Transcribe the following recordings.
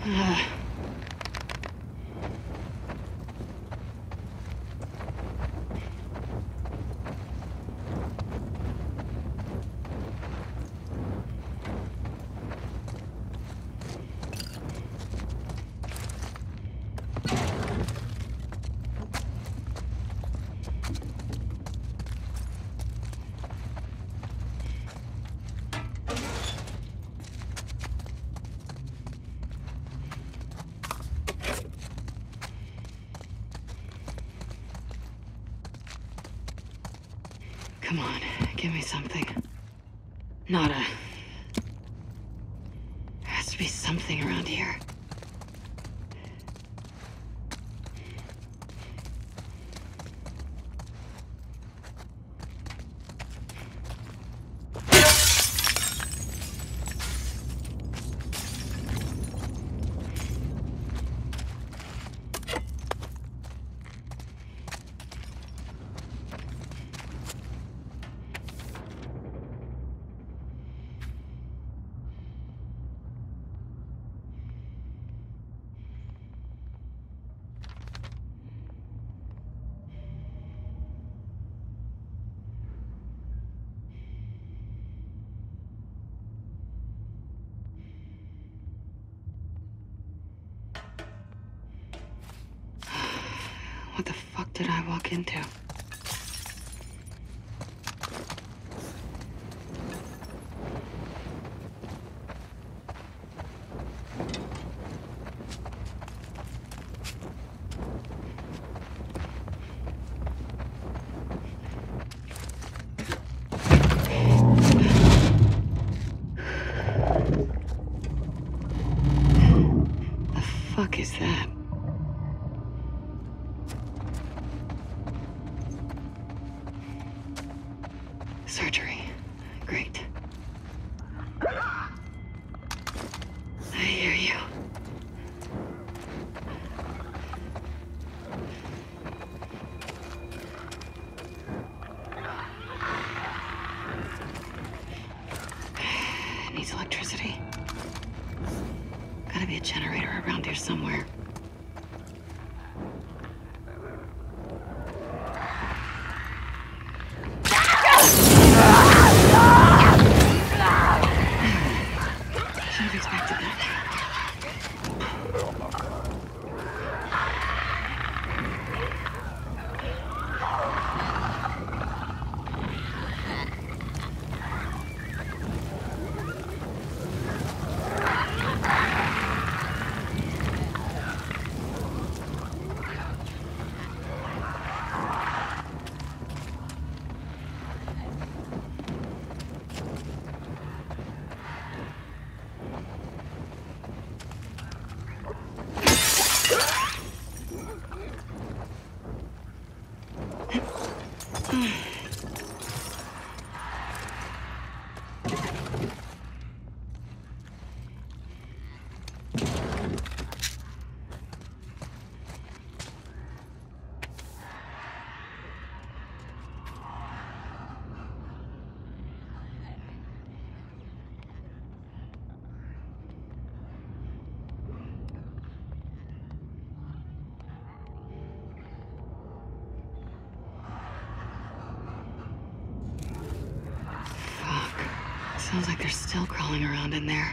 Come on, give me something. Nada. There has to be something around here. What the fuck did I walk into? The fuck is that? Surgery. Great. I hear you. It needs electricity. Gotta be a generator around here somewhere. Sounds like they're still crawling around in there.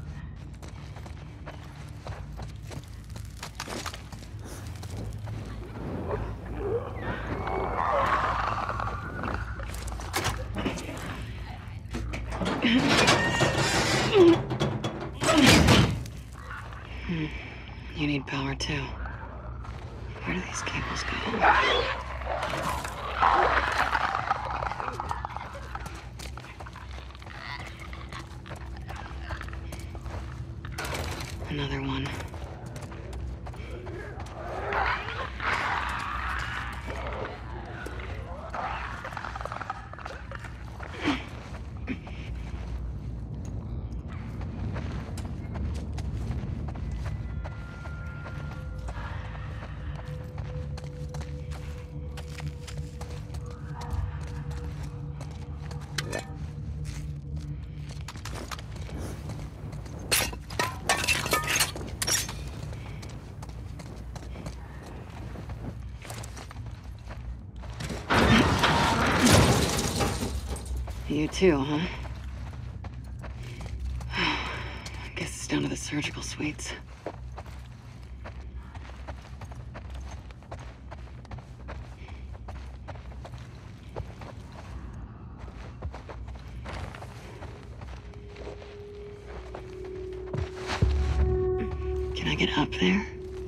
You need power too. Where do these cables go? Another one. You too, huh? I guess it's down to the surgical suites. Can I get up there?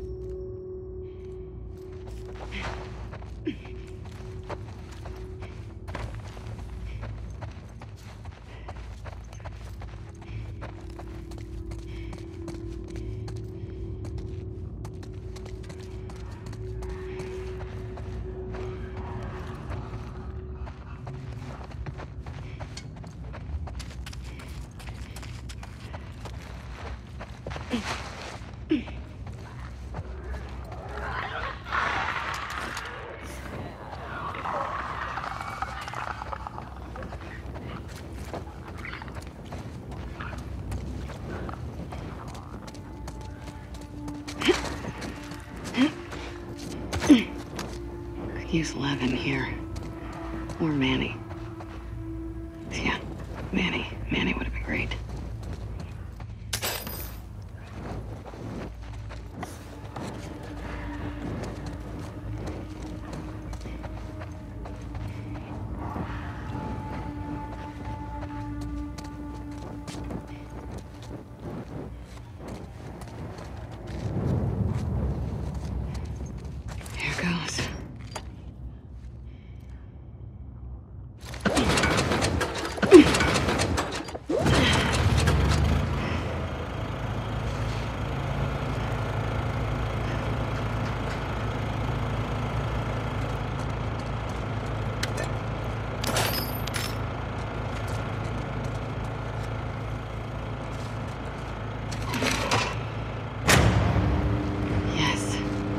Use Levin here. Or Manny. Yeah, Manny. Manny would have been great. Here goes. Yes.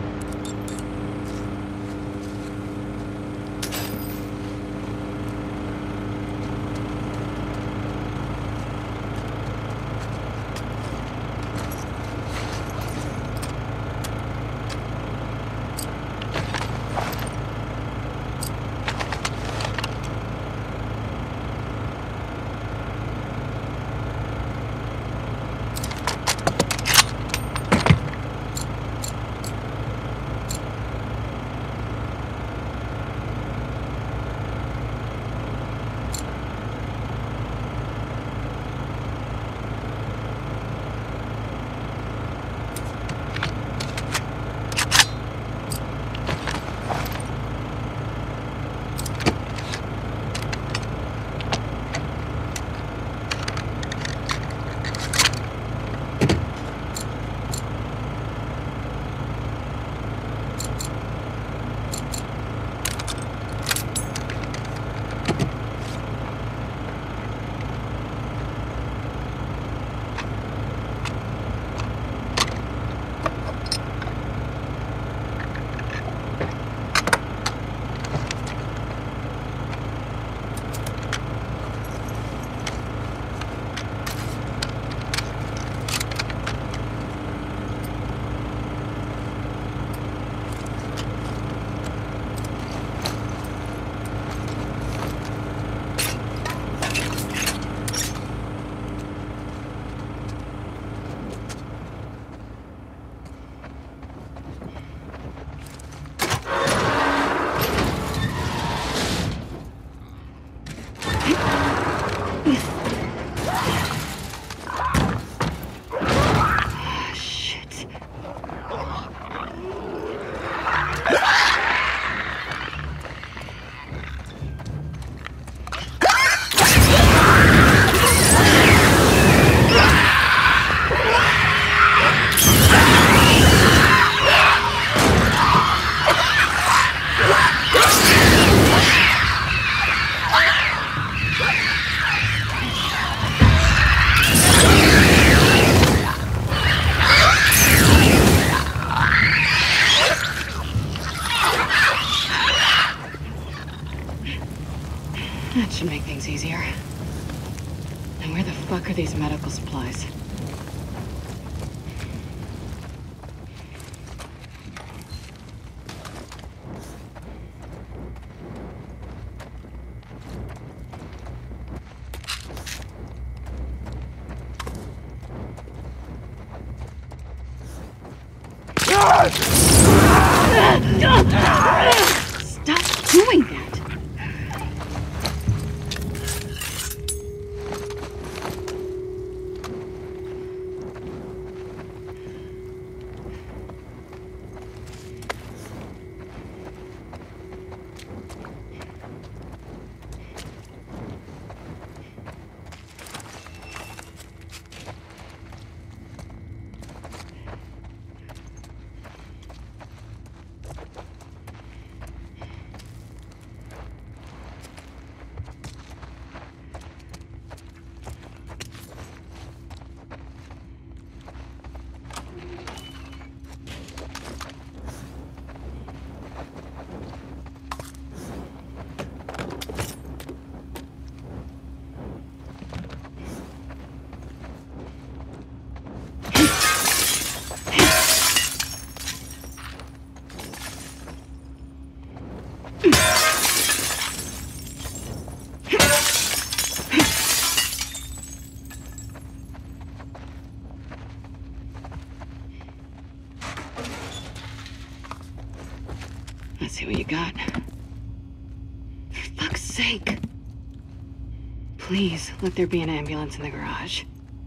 That should make things easier. And where the fuck are these medical supplies? Stop doing that! Let's see what you got. For fuck's sake. Please, let there be an ambulance in the garage.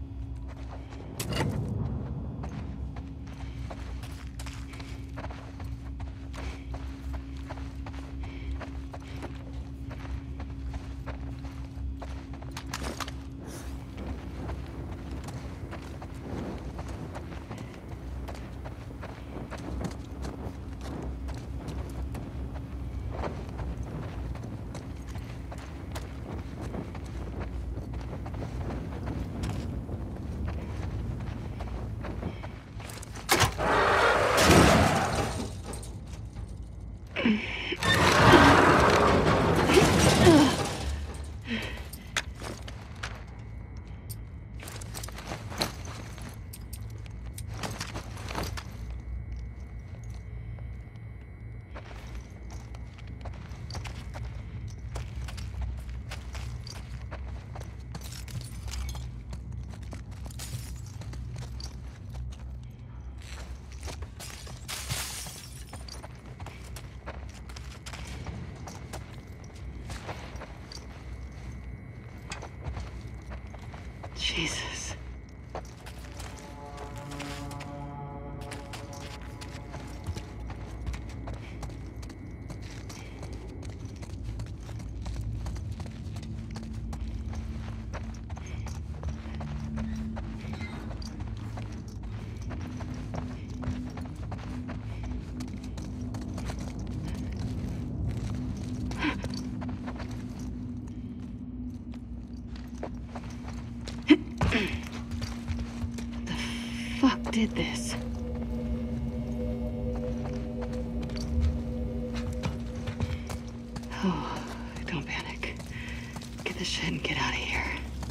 Jesus. Fuck did this? Oh, don't panic. Get this shit and get out of here.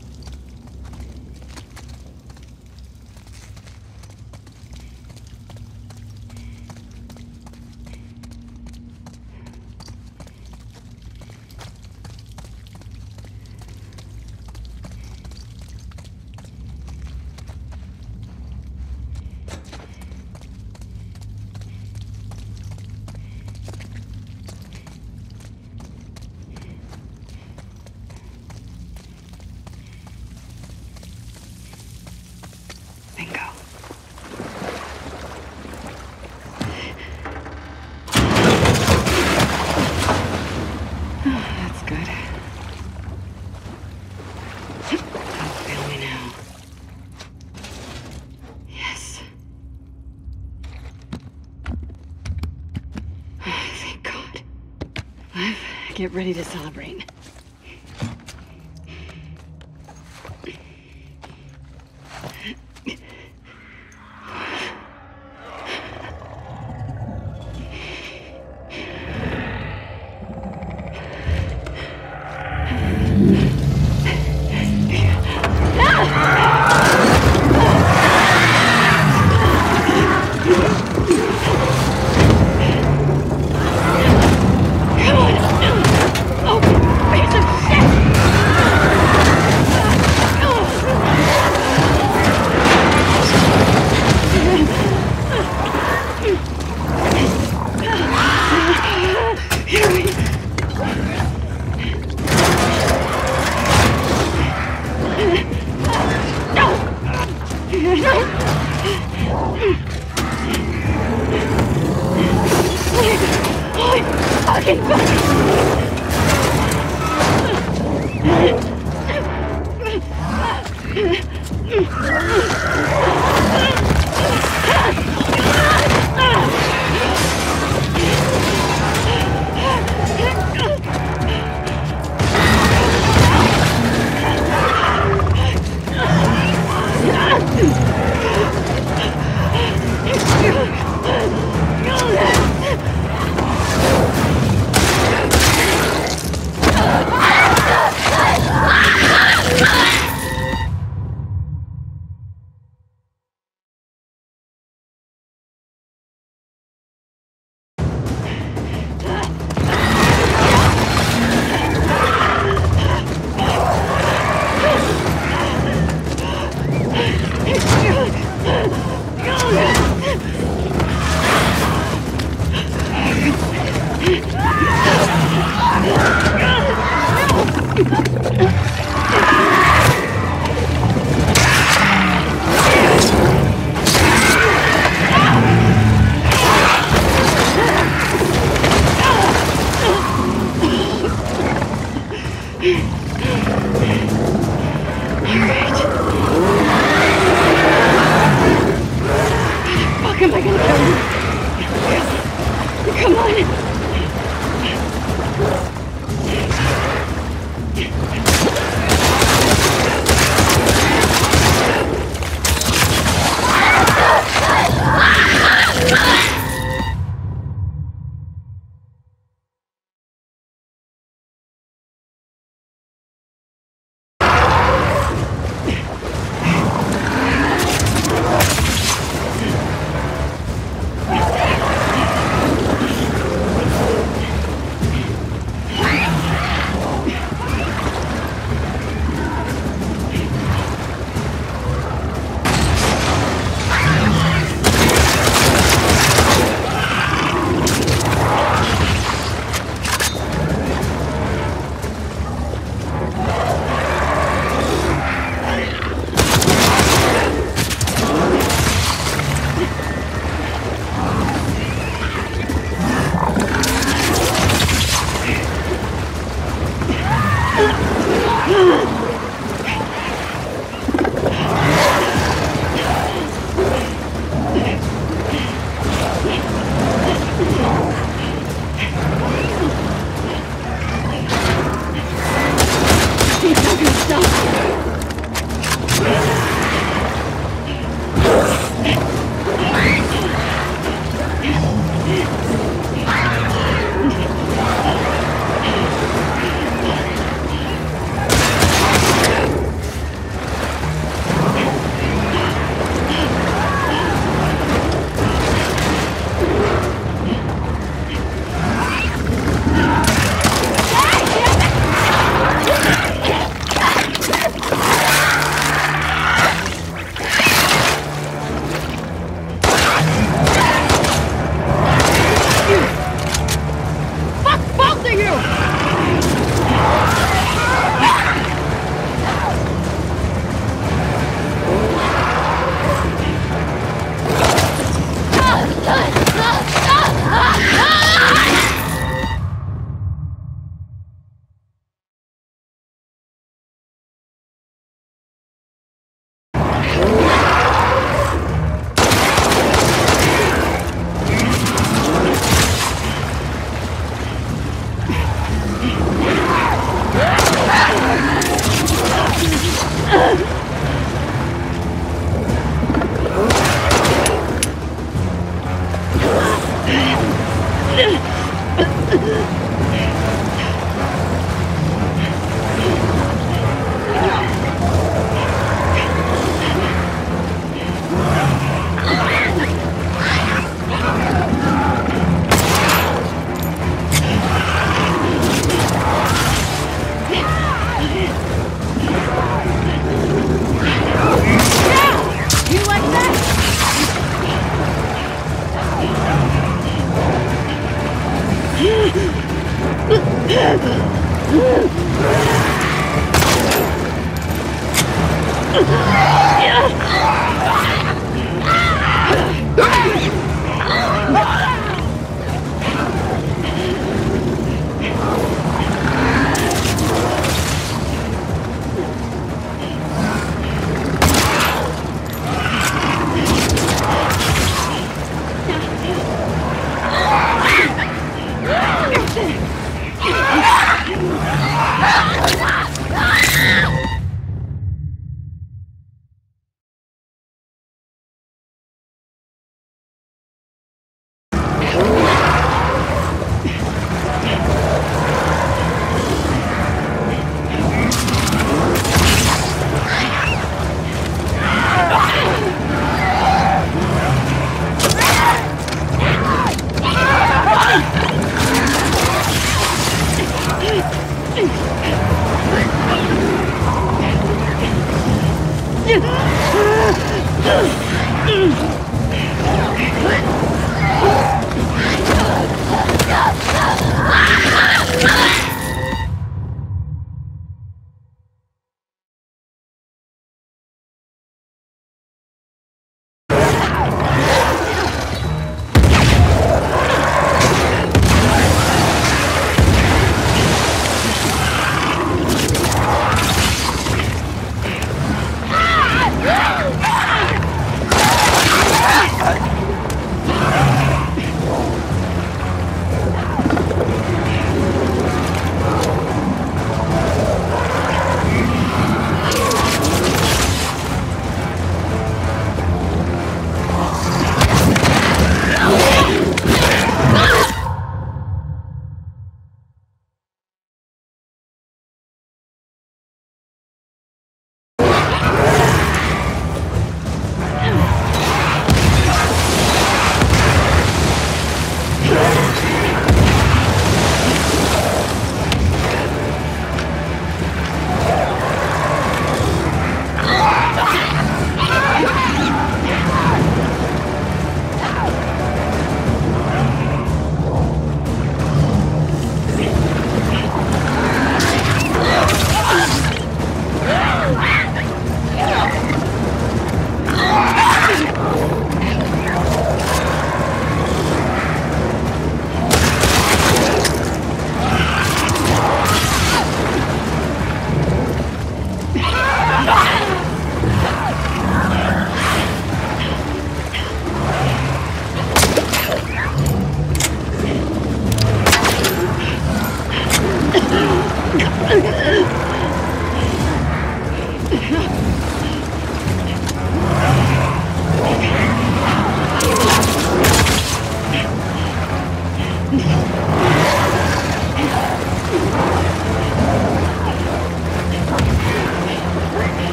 Bingo. Oh, that's good. Don't fail me now. Yes. Oh, thank God. Get ready to celebrate. Come on! Oh, piece of shit! fucking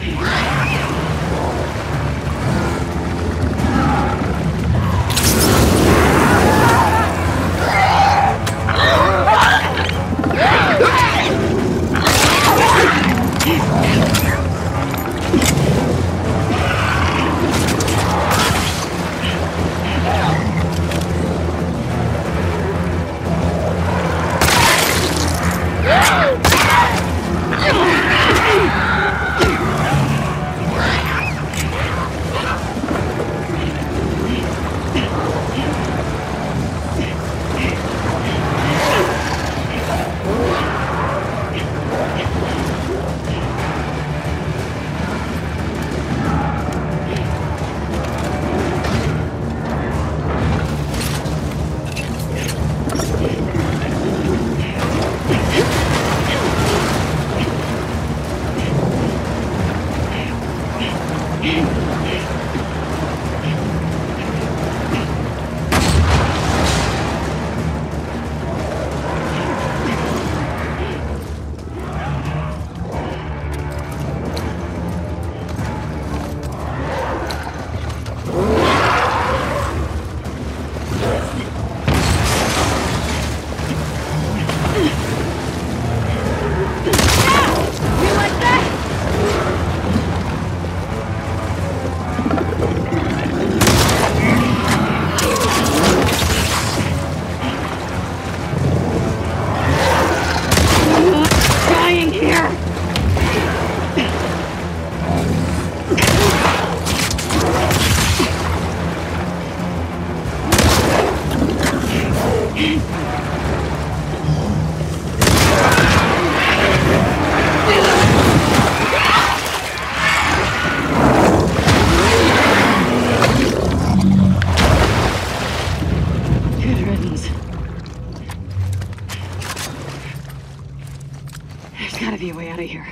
be a way out of here.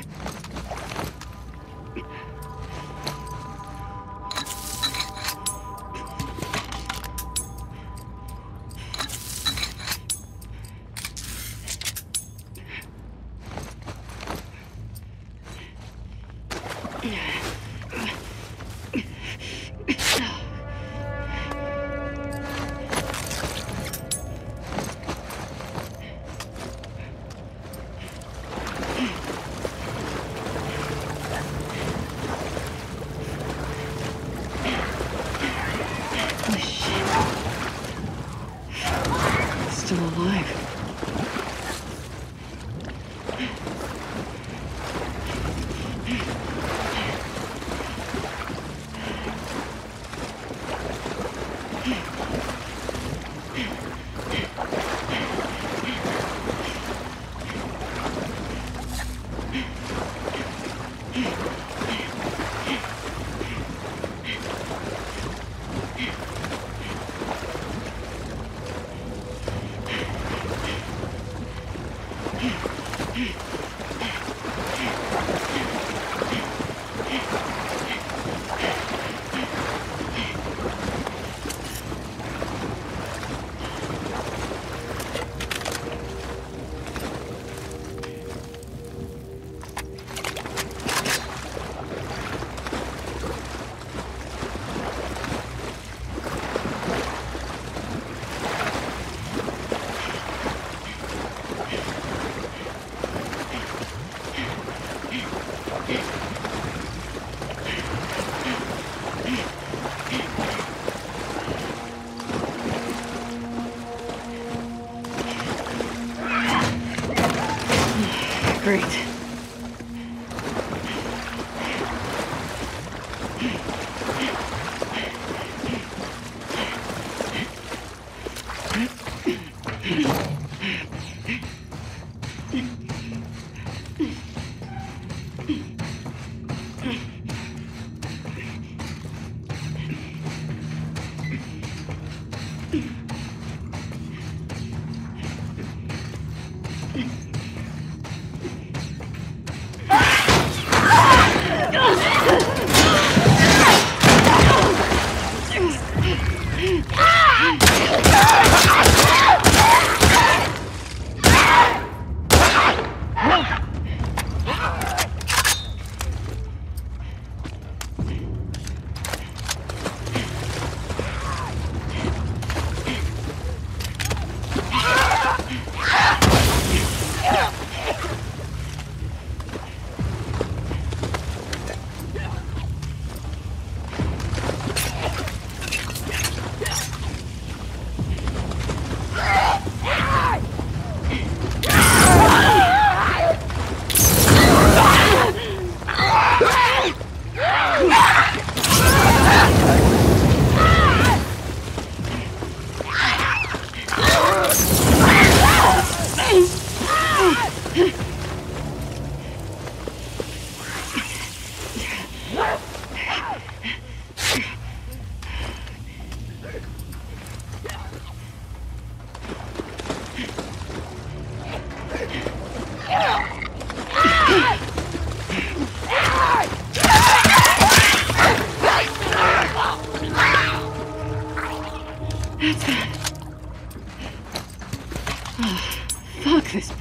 Great.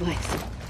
place.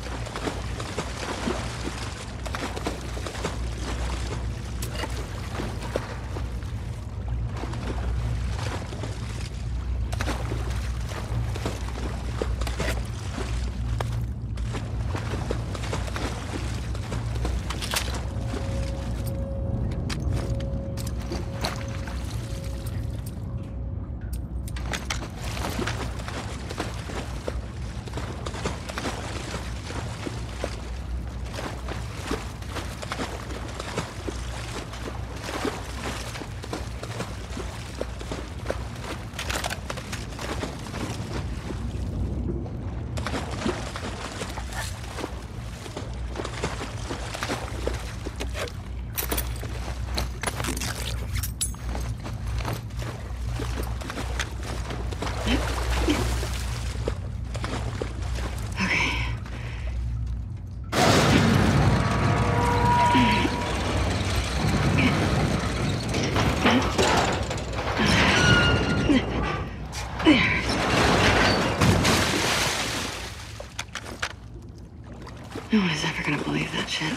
No one is ever gonna believe that shit.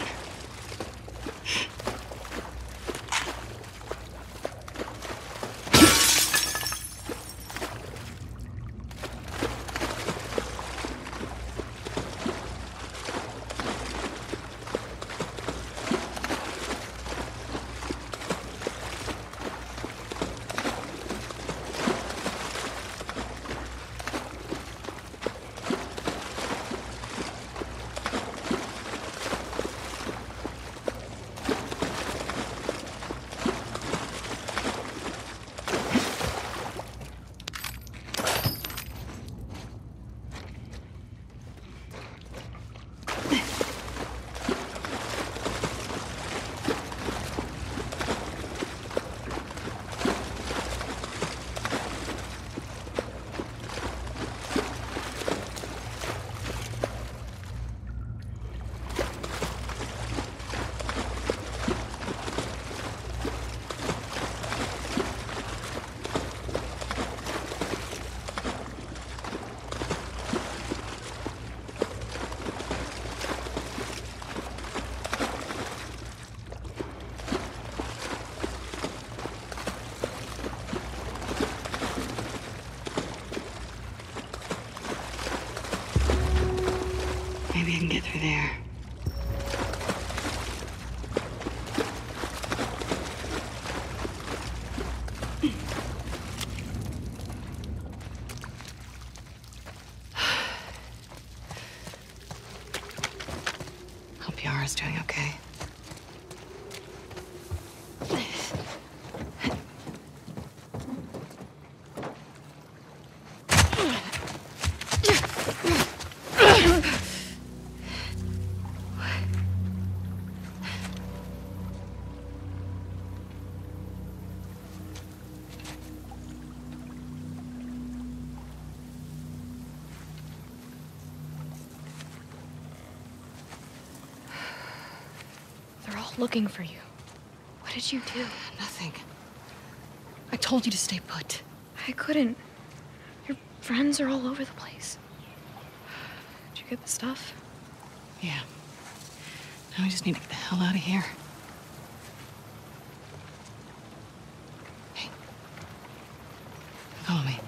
Maybe I can get through there. Hope Yara's doing okay. Looking for you. What did you do? Nothing. I told you to stay put. I couldn't. Your friends are all over the place. Did you get the stuff? Yeah. Now we just need to get the hell out of here. Hey. Follow me.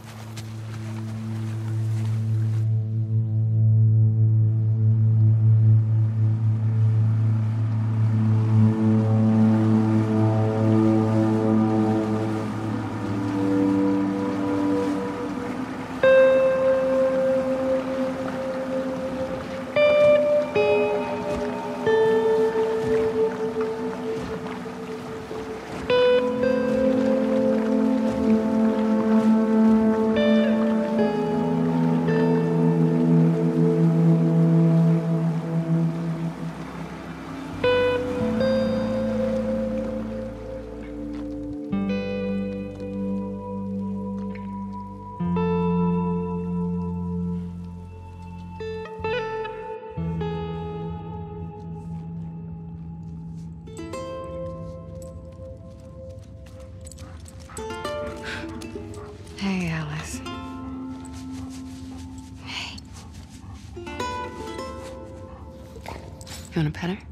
want to pet her?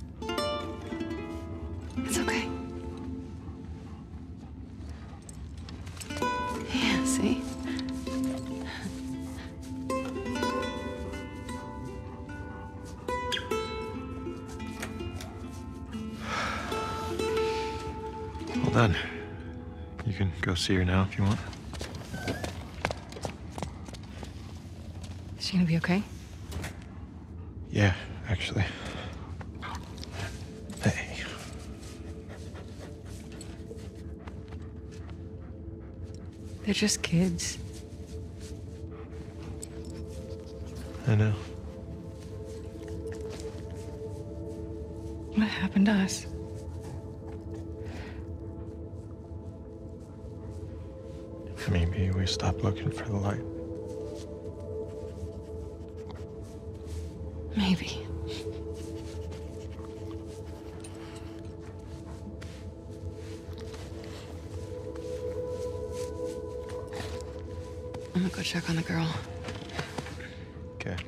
It's okay. Yeah, see? Well done. You can go see her now if you want. Is she gonna be okay? Yeah, actually. Hey. They're just kids. I know. What happened to us? Maybe we stopped looking for the light. Maybe. I'm gonna go check on the girl. Okay.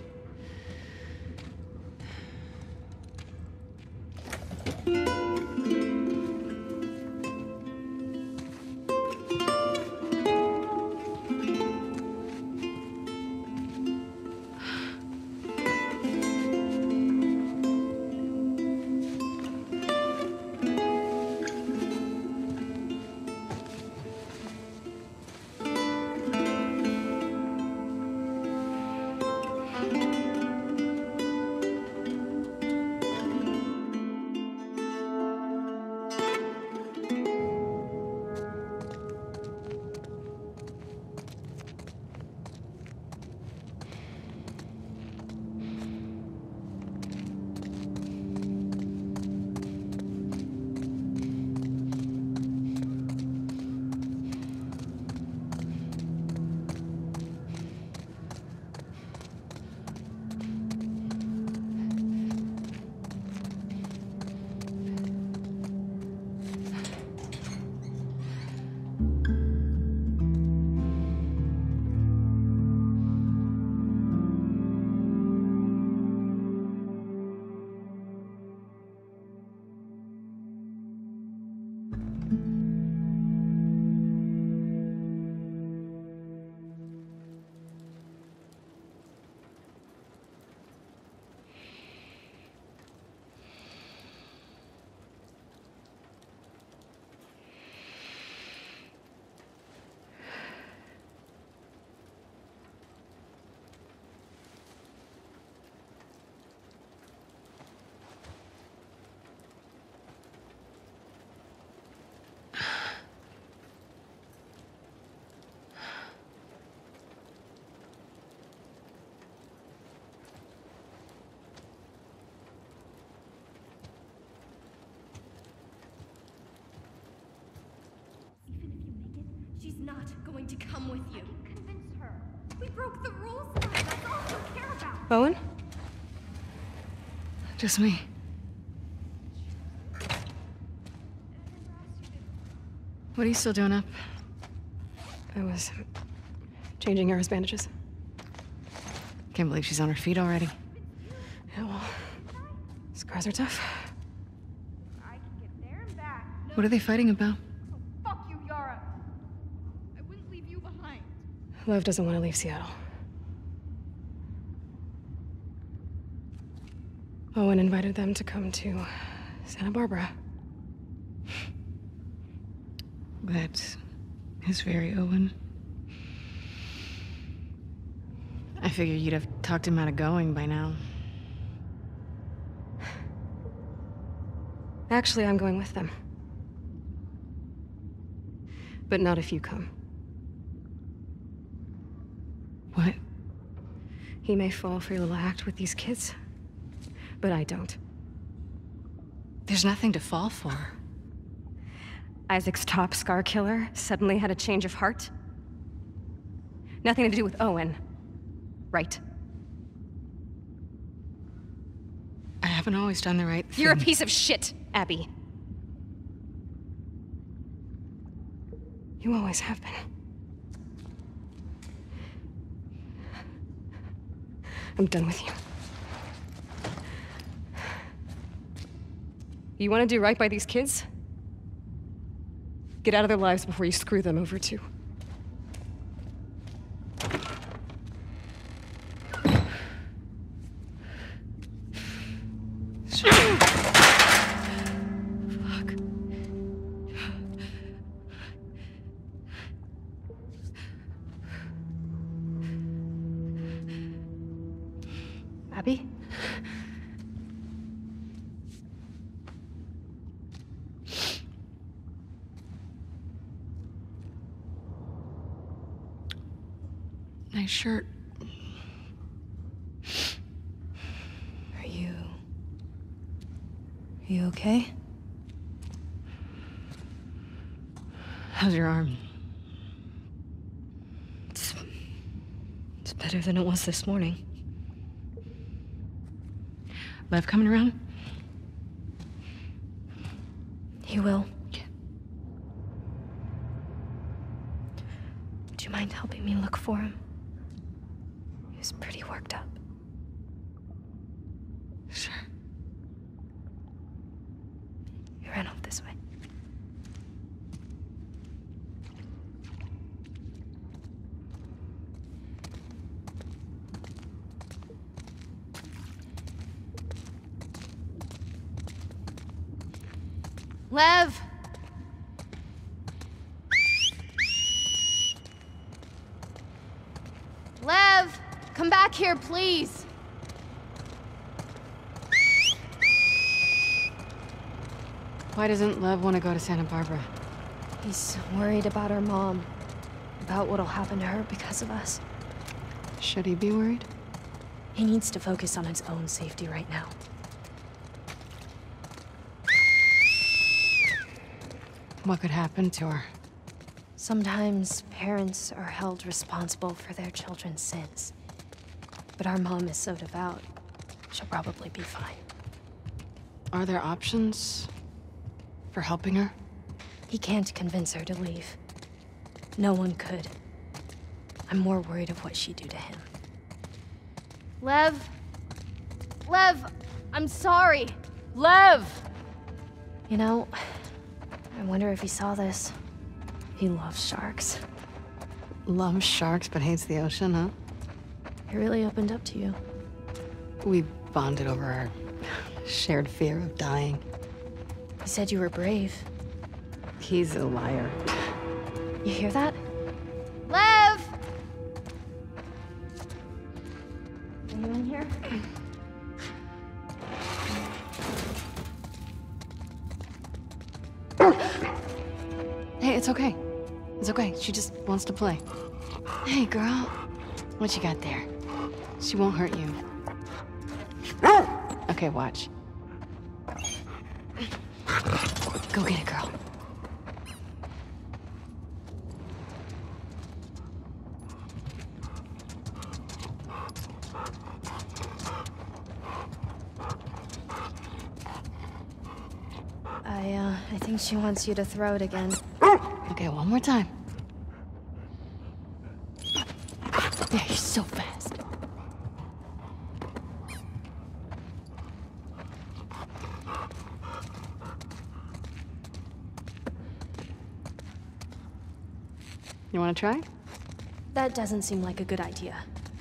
She's not going to come with you. I can convince her. We broke the rules, Mom. That's all she'll care about. Owen? Just me. What are you still doing up? I was changing Yara's bandages. Can't believe she's on her feet already. Yeah, well, scars are tough. I can get there and back. What are they fighting about? Oh, fuck you, Yara. I wouldn't leave you behind. Lev doesn't want to leave Seattle. Owen invited them to come to Santa Barbara. That is very Owen. I figure you'd have talked him out of going by now. Actually, I'm going with them. But not if you come. What? He may fall for your little act with these kids, but I don't. There's nothing to fall for. Isaac's top scar killer suddenly had a change of heart. Nothing to do with Owen, right? I haven't always done the right thing. You're a piece of shit, Abby. You always have been. I'm done with you. You want to do right by these kids? Get out of their lives before you screw them over too. Fuck. Abby? Nice shirt. Are you okay? How's your arm? It's better than it was this morning. Lev coming around? He will. Do you mind helping me look for him? He was pretty worked up. Sure. He ran off this way. Lev! Lev! Come back here, please! Why doesn't Lev want to go to Santa Barbara? He's worried about our mom. About what'll happen to her because of us. Should he be worried? He needs to focus on his own safety right now. What could happen to her? Sometimes parents are held responsible for their children's sins. But our mom is so devout, she'll probably be fine. Are there options for helping her? He can't convince her to leave. No one could. I'm more worried of what she'd do to him. Lev? Lev! I'm sorry! Lev! You know, I wonder if he saw this. He loves sharks. Loves sharks but hates the ocean, huh? He really opened up to you. We bonded over our shared fear of dying. He said you were brave. He's a liar. You hear that? Lev! Are you in here? Hey, it's okay. It's okay. She just wants to play. Hey, girl. What you got there? She won't hurt you. Okay, watch. Go get it, girl. I think she wants you to throw it again. Okay, one more time. There, you're so fast. You want to try? That doesn't seem like a good idea.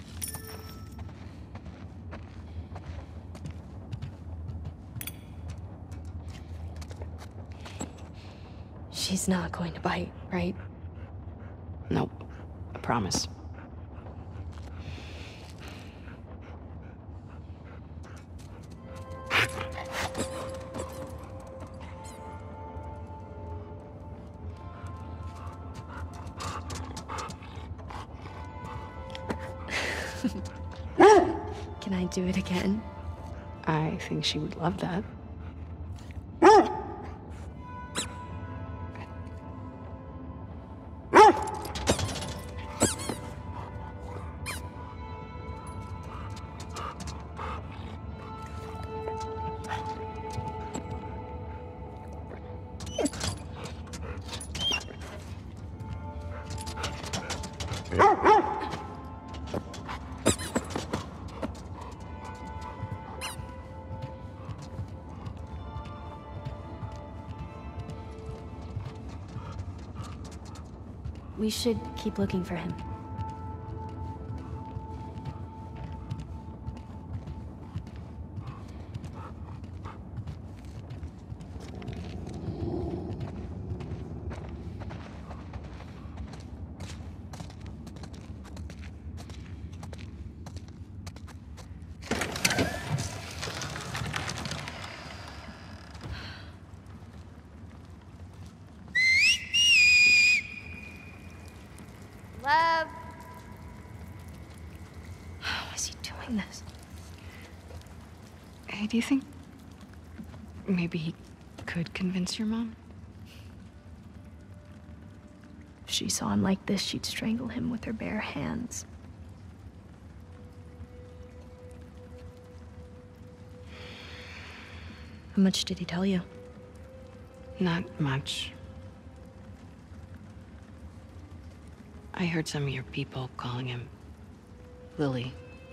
She's not going to bite, right? Nope. I promise. Can I do it again? I think she would love that. We should keep looking for him. Love. How is he doing this? Hey, do you think maybe he could convince your mom? If she saw him like this, she'd strangle him with her bare hands. How much did he tell you? Not much. I heard some of your people calling him Lily.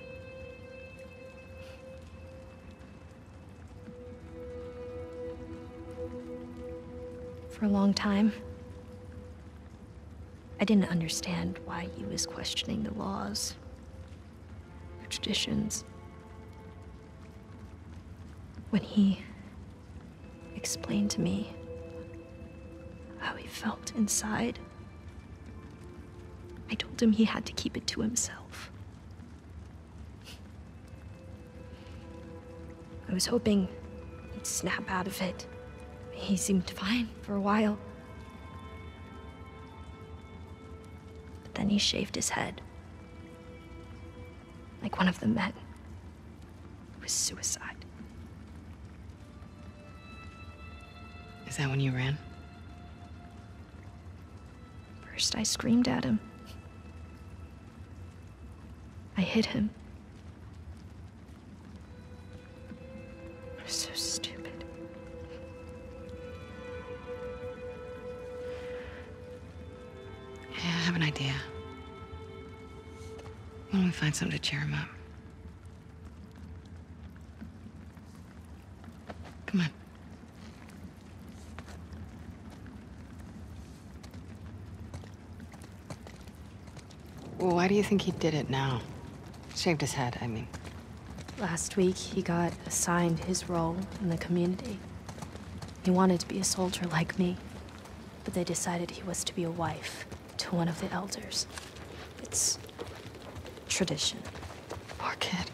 For a long time, I didn't understand why he was questioning the laws, the traditions. When he explained to me how he felt inside, I told him he had to keep it to himself. I was hoping he'd snap out of it. He seemed fine for a while. But then he shaved his head. Like one of the men. It was suicide. Is that when you ran? First, I screamed at him. I hit him. I was so stupid. Yeah, I have an idea. Why don't we find something to cheer him up? Come on. Why do you think he did it now? Shaved his head, I mean. Last week, he got assigned his role in the community. He wanted to be a soldier like me, but they decided he was to be a wife to one of the elders. It's tradition. Poor kid.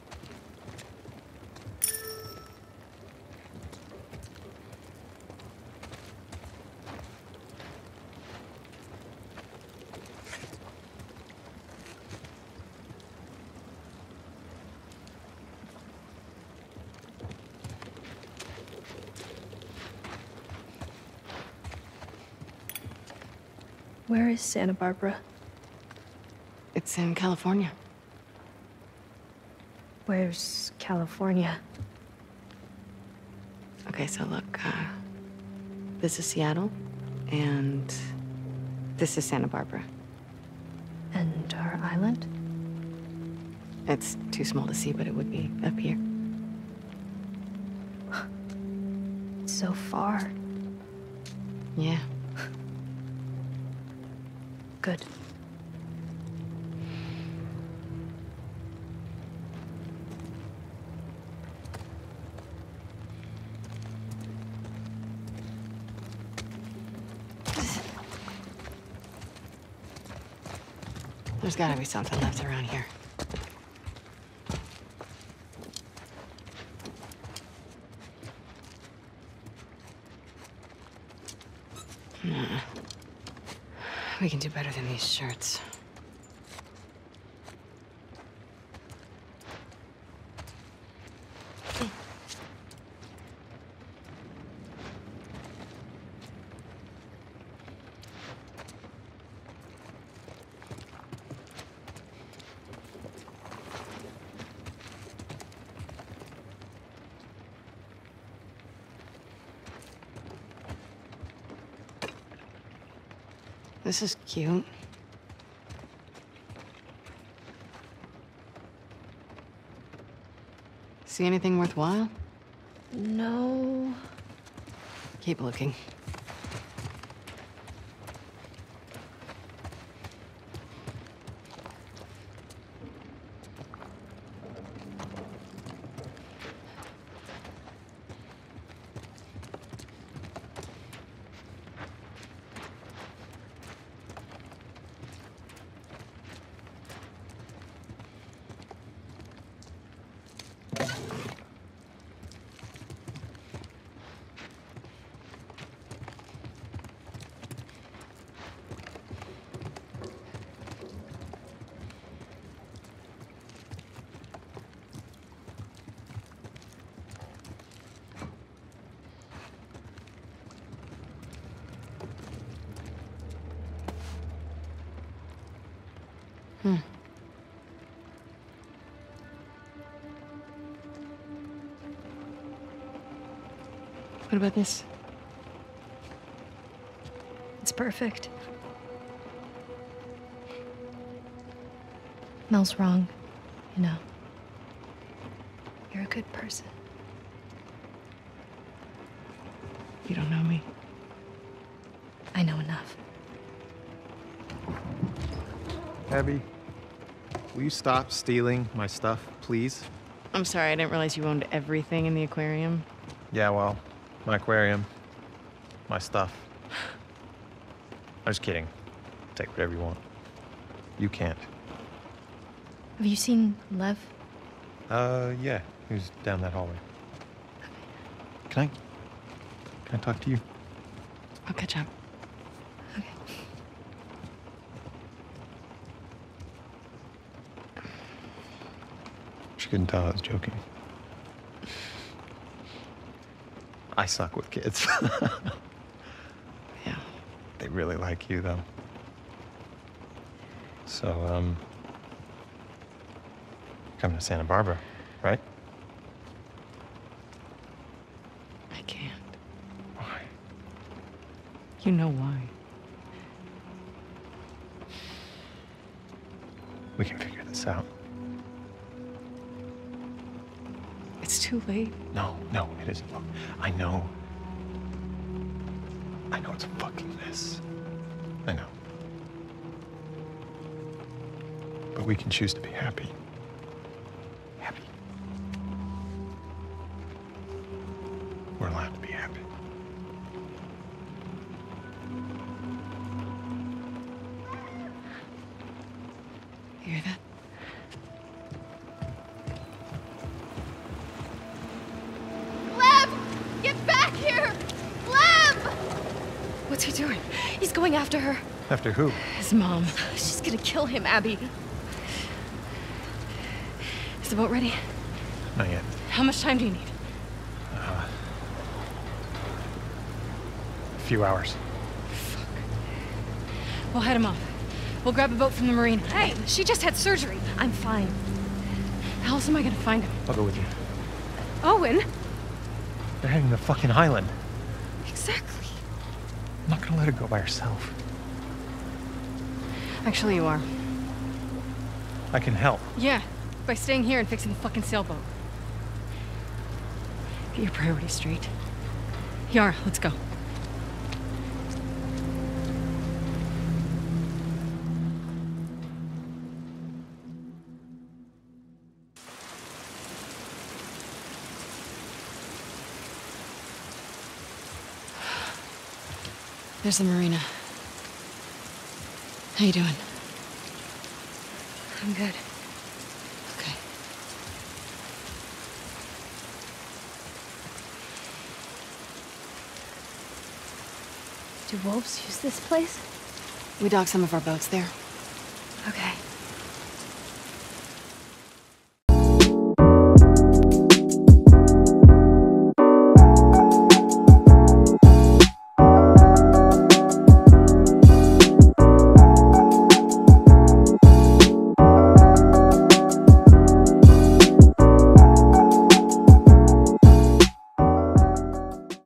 Where is Santa Barbara? It's in California. Where's California? Okay, so look, this is Seattle, and this is Santa Barbara. And our island? It's too small to see, but it would be up here. So far. Yeah. Good. There's gotta be something left around here. Nah. We can do better than these shirts. This is cute. See anything worthwhile? No. Keep looking. What about this? It's perfect. Mel's wrong, you know. You're a good person. You don't know me. I know enough. Abby, will you stop stealing my stuff, please? I'm sorry, I didn't realize you owned everything in the aquarium. Yeah, well, my aquarium, my stuff. I'm just kidding. Take whatever you want. You can't. Have you seen Lev? Yeah, he was down that hallway. Can I talk to you? I'll catch up. Okay. She couldn't tell I was joking. I suck with kids. Yeah. They really like you, though. So, coming to Santa Barbara, right? I can't. Why? You know why. We can figure this out. It's too late. No, it isn't. Look, I know it's a fucking mess. I know. But we can choose to be happy. Happy. We're allowed to be happy. You hear that? Lev! Get back here! Lev! What's he doing? He's going after her. After who? His mom. She's gonna kill him, Abby. Is the boat ready? Not yet. How much time do you need? A few hours. We'll head him off. We'll grab a boat from the marina. Hey, she just had surgery. I'm fine. How else am I gonna find him? I'll go with you. Owen? They're heading to the fucking island. Exactly. I'm not gonna let her go by herself. Actually, you are. I can help. Yeah, by staying here and fixing the fucking sailboat. Get your priorities straight. Yara, let's go. There's the marina. How you doing? I'm good. Okay. Do wolves use this place? We dock some of our boats there. Okay.